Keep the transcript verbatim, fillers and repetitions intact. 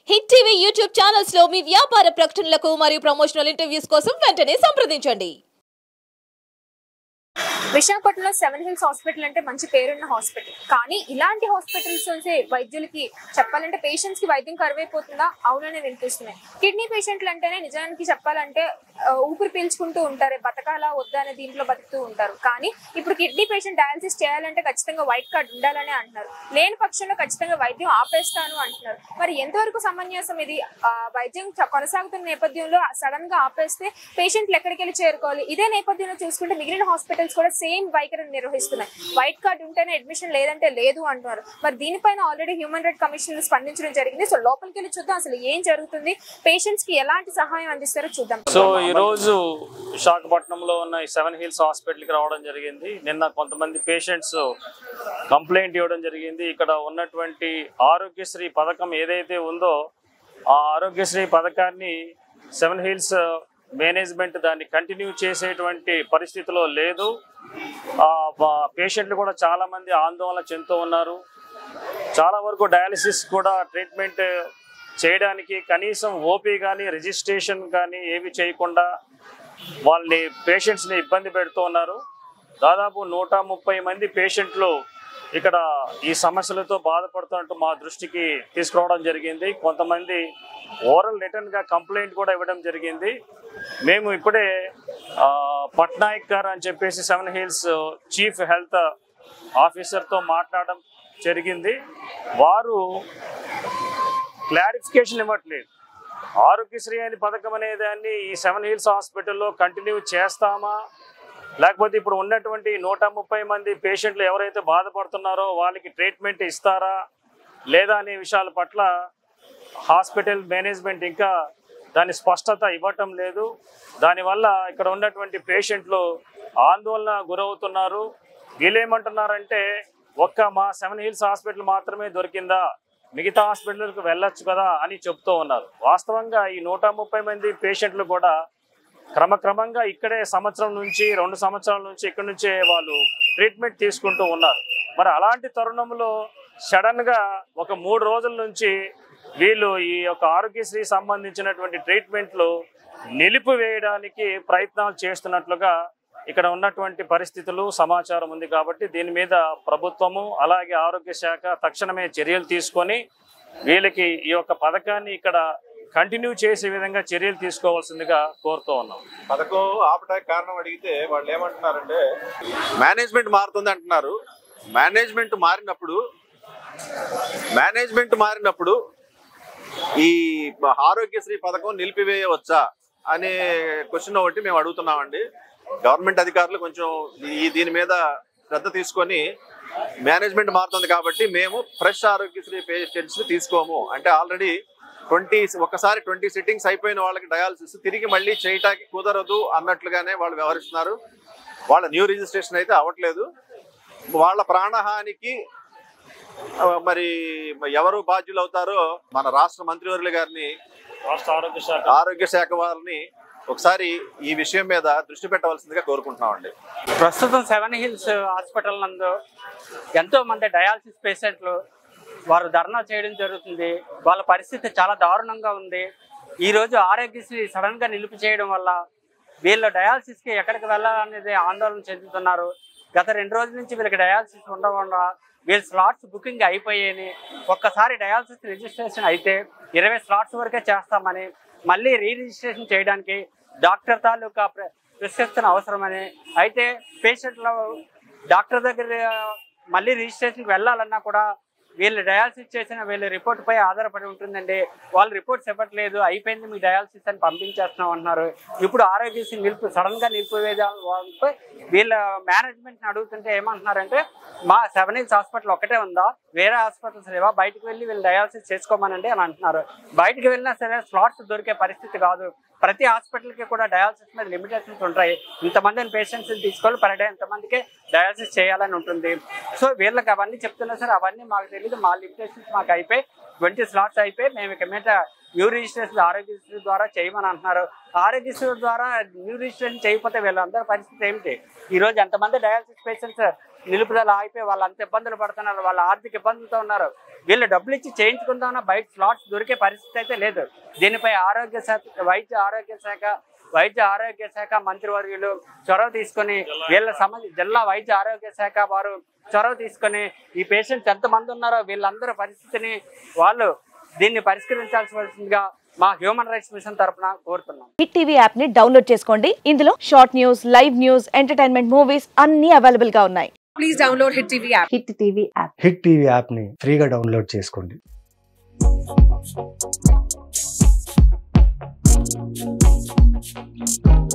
Hit TV YouTube channels లో మీ వ్యాపార ప్రకటనలకు మరియు ప్రమోషనల్ ఇంటర్వ్యూస్ కోసం వెంటనే సంప్రదించండి. విశాఖపట్నంలో సెవెన్ హిల్స్ హాస్పిటల్ అంటే మంచి పేరున్న హాస్పిటల్. కానీ ఇలాంటి హాస్పిటల్స్ నుంచి వైద్యులకి చెప్పాలంటే పేషెంట్స్ కి వైద్యం కరువైపోతుందా? అవుననే వినిపిస్తున్నాయి. కిడ్నీ పేషెంట్లు అంటేనే నిజానికి చెప్పాలంటే ఊపిరి పీల్చుకుంటూ ఉంటారు, బతకాలా వద్దా అనే దీంట్లో బతుకుతూ ఉంటారు. కానీ ఇప్పుడు కిడ్నీ పేషెంట్ డయాలసిస్ చేయాలంటే ఖచ్చితంగా వైట్ కార్డ్ ఉండాలని అంటున్నారు. లేని పక్షంలో ఖచ్చితంగా వైద్యం ఆపేస్తాను అంటున్నారు. మరి ఎంతవరకు సమంజసం ఇది? వైద్యం కొనసాగుతున్న నేపథ్యంలో సడన్ గా ఆపేస్తే పేషెంట్లు ఎక్కడికి వెళ్ళి చేరుకోవాలి? ఇదే నేపథ్యంలో చూసుకుంటే మిగిలిన హాస్పిటల్స్ కూడా సేమ్ వైఖరిని నిర్వహిస్తున్నాయి. వైట్ కార్డ్ ఉంటేనే అడ్మిషన్, లేదంటే లేదు అంటున్నారు. మరి దీనిపైన ఆల్రెడీ హ్యూమన్ రైట్ కమిషన్ స్పందించడం జరిగింది. సో లోపలికి వెళ్ళి చూద్దాం అసలు ఏం జరుగుతుంది, పేషెంట్స్ కి ఎలాంటి సహాయం అందిస్తారో చూద్దాం. సో ఈ రోజు విశాఖపట్నంలో ఉన్న ఈ సెవెన్ హిల్స్ హాస్పిటల్కి రావడం జరిగింది. నిన్న కొంతమంది పేషెంట్స్ కంప్లైంట్ ఇవ్వడం జరిగింది. ఇక్కడ ఉన్నటువంటి ఆరోగ్యశ్రీ పథకం ఏదైతే ఉందో ఆ ఆరోగ్యశ్రీ పథకాన్ని సెవెన్ హిల్స్ మేనేజ్మెంట్ దాన్ని కంటిన్యూ చేసేటువంటి పరిస్థితిలో లేదు. పేషెంట్లు కూడా చాలా మంది ఆందోళన చెందుతూ ఉన్నారు. చాలా వరకు డయాలసిస్ కూడా ట్రీట్మెంట్ చేయడానికి కనీసం ఓపీ కానీ రిజిస్ట్రేషన్ కానీ ఏవి చేయకుండా వాళ్ళని పేషెంట్స్ని ఇబ్బంది పెడుతూ ఉన్నారు. దాదాపు నూట ముప్పై మంది పేషెంట్లు ఇక్కడ ఈ సమస్యలతో బాధపడుతున్నట్టు మా దృష్టికి తీసుకురావడం జరిగింది. కొంతమంది ఓరల్ రిటర్న్గా కంప్లైంట్ కూడా ఇవ్వడం జరిగింది. మేము ఇప్పుడే పట్నాయక్ గారు అని చెప్పేసి సెవెన్ హిల్స్ చీఫ్ హెల్త్ ఆఫీసర్తో మాట్లాడడం జరిగింది. వారు క్లారిఫికేషన్ ఇవ్వట్లేదు. ఆరోగ్యశ్రీ అనే పథకం అనేదాన్ని ఈ సెవెన్ హిల్స్ హాస్పిటల్లో కంటిన్యూ చేస్తామా, లేకపోతే ఇప్పుడు ఉన్నటువంటి నూట ముప్పై మంది పేషెంట్లు ఎవరైతే బాధపడుతున్నారో వాళ్ళకి ట్రీట్మెంట్ ఇస్తారా లేదా అనే విషయాల పట్ల హాస్పిటల్ మేనేజ్మెంట్ ఇంకా దాని స్పష్టత ఇవ్వటం లేదు. దానివల్ల ఇక్కడ ఉన్నటువంటి పేషెంట్లు ఆందోళన గురవుతున్నారు. వీళ్ళేమంటున్నారంటే ఒక్క మా సెవెన్ హిల్స్ హాస్పిటల్ మాత్రమే దొరికిందా, మిగతా హాస్పిటల్కి వెళ్ళొచ్చు కదా అని చెప్తూ ఉన్నారు. వాస్తవంగా ఈ నూట ముప్పై మంది పేషెంట్లు కూడా క్రమక్రమంగా ఇక్కడే సంవత్సరం నుంచి రెండు సంవత్సరాల నుంచి ఇక్కడి నుంచే వాళ్ళు ట్రీట్మెంట్ తీసుకుంటూ ఉన్నారు. మరి అలాంటి తరుణంలో సడన్గా ఒక మూడు రోజుల నుంచి వీళ్ళు ఈ యొక్క ఆరోగ్యశ్రీ సంబంధించినటువంటి ట్రీట్మెంట్లు నిలిపివేయడానికి ప్రయత్నాలు చేస్తున్నట్లుగా ఇక్కడ ఉన్నటువంటి పరిస్థితులు సమాచారం ఉంది. కాబట్టి దీని మీద ప్రభుత్వము అలాగే ఆరోగ్య శాఖ తక్షణమే చర్యలు తీసుకొని వీళ్ళకి ఈ యొక్క పథకాన్ని ఇక్కడ కంటిన్యూ చేసే విధంగా చర్యలు తీసుకోవాల్సిందిగా కోరుతూ ఉన్నాం. పథకం ఆపడానికి కారణం అడిగితే వాళ్ళు ఏమంటున్నారంటే మేనేజ్మెంట్ మారుతుంది అంటున్నారు. మేనేజ్మెంట్ మారినప్పుడు మేనేజ్మెంట్ మారినప్పుడు ఈ ఆరోగ్యశ్రీ పథకం నిలిపివేయవచ్చా అనే క్వశ్చన్ ఒకటి మేము అడుగుతున్నామండి. గవర్నమెంట్ అధికారులు కొంచెం ఈ దీని మీద శ్రద్ధ తీసుకొని మేనేజ్మెంట్ మారుతుంది కాబట్టి మేము ఫ్రెష్ ఆరోగ్యశ్రీ పేషెంట్స్ తీసుకోము అంటే ఆల్రెడీ ట్వంటీ ఒకసారి ట్వంటీ సిట్టింగ్స్ అయిపోయిన వాళ్ళకి డయాలసిస్ తిరిగి మళ్ళీ చేయటానికి కుదరదు అన్నట్లుగానే వాళ్ళు వ్యవహరిస్తున్నారు. వాళ్ళ న్యూ రిజిస్ట్రేషన్ అయితే అవ్వట్లేదు. వాళ్ళ ప్రాణహానికి మరి ఎవరు బాధ్యులు అవుతారో మన రాష్ట్ర మంత్రివర్యులు గారిని, రాష్ట్ర ఆరోగ్య శాఖ ఆరోగ్య శాఖ వారిని ఒకసారి ఈ విషయం మీద దృష్టి పెట్టవలసిందిగా కోరుకుంటున్నామండి. ప్రస్తుతం సెవెన్ హిల్స్ హాస్పిటల్ నందు ఎంతో మంది డయాలసిస్ పేషెంట్లు వారు ధర్నా చేయడం జరుగుతుంది. వాళ్ళ పరిస్థితి చాలా దారుణంగా ఉంది. ఈరోజు ఆరోగ్యశ్రీ సడన్గా నిలిపి చేయడం వల్ల వీళ్ళు డయాలసిస్కి ఎక్కడికి వెళ్ళాలనేది ఆందోళన చెందుతున్నారు. గత రెండు రోజుల నుంచి వీళ్ళకి డయాలసిస్ ఉండకుండా వీళ్ళ స్లాట్స్ బుకింగ్ అయిపోయాయని, ఒక్కసారి డయాలసిస్ రిజిస్ట్రేషన్ అయితే ఇరవై స్లాట్స్ వరకే చేస్తామని, మళ్ళీ రీ రిజిస్ట్రేషన్ చేయడానికి డాక్టర్ తాలూకా ప్రిస్క్రిప్షన్ అవసరమని, అయితే పేషెంట్లు డాక్టర్ దగ్గర మళ్ళీ రిజిస్ట్రేషన్కి వెళ్ళాలన్నా కూడా వీళ్ళు డయాలసిస్ చేసిన వీళ్ళ రిపోర్ట్ పై ఆధారపడి ఉంటుందండి. వాళ్ళు రిపోర్ట్స్ ఇవ్వట్లేదు, అయిపోయింది మీ డయాలసిస్ అని పంపించేస్తున్నాం అంటున్నారు. ఇప్పుడు ఆరోగ్యశ్రీ నిలుపు సడన్గా నిలిపివేయడంపై వీళ్ళ మేనేజ్మెంట్ని అడుగుతుంటే ఏమంటున్నారంటే మా సెవెన్ హిల్స్ హాస్పిటల్ ఒకటే ఉందా, వేరే హాస్పిటల్స్ లేవా, బయటకు వెళ్ళి వీళ్ళు డయాలసిస్ చేసుకోమనండి అని అంటున్నారు. బయటకు వెళ్ళినా సరే స్లాట్స్ దొరికే పరిస్థితి కాదు. ప్రతి హాస్పిటల్కి కూడా డయాలసిస్ మీద లిమిటేషన్స్ ఉంటాయి. ఇంతమందిని పేషెంట్స్ని తీసుకొని పర్ డే ఇంతమందికి డయాలసిస్ చేయాలని ఉంటుంది. సో వీళ్ళకి అవన్నీ చెప్తున్నా సరే అవన్నీ మాకు తెలియదు, మా లిమిటేషన్స్ మాకు అయిపోయి ట్వంటీ స్లాట్స్ అయిపోయి మేము ఇక మీద న్యూ రిజిస్ట్రేషన్ ఆరోగ్యశ్రీ ద్వారా చేయమని అంటున్నారు. ఆరోగ్యశ్రీ ద్వారా న్యూ రిజిస్ట్రేషన్ చేయకపోతే వీళ్ళందరి పరిస్థితి ఏమిటి? ఈరోజు ఎంతమంది డయాలసిస్ పేషెంట్స్ నిలుపుదల ఆగిపోయి వాళ్ళు అంత ఇబ్బందులు పడుతున్నారు, వాళ్ళ ఆర్థిక ఇబ్బందులతో ఉన్నారు. వీళ్ళు డబ్బులు ఇచ్చి చేయించుకుందామన్నా బయట స్లాట్స్ దొరికే పరిస్థితి అయితే లేదు. దీనిపై ఆరోగ్య శాఖ వైద్య ఆరోగ్య శాఖ వైద్య ఆరోగ్య శాఖ మంత్రివర్యులు చొరవ తీసుకొని వీళ్ళ సంబంధ జిల్లా వైద్య ఆరోగ్య శాఖ వారు చొరవ తీసుకొని ఈ పేషెంట్స్ ఎంతమంది ఉన్నారో వీళ్ళందరూ పరిస్థితిని వాళ్ళు దీన్ని పరిష్కరించాల్సివలసిందిగా మా హ్యూమన్ రైట్స్ మిషన్ తరఫున కోరుతున్నాం. హిట్ టీవీ యాప్ ని డౌన్లోడ్ చేసుకోండి. ఇందులో short news, live news, entertainment movies అన్ని అవైలబుల్ గా ఉన్నాయి. Please download Hit TV app. Hit TV app Hit TV app ని ఫ్రీగా డౌన్లోడ్ చేసుకోండి. Thank you.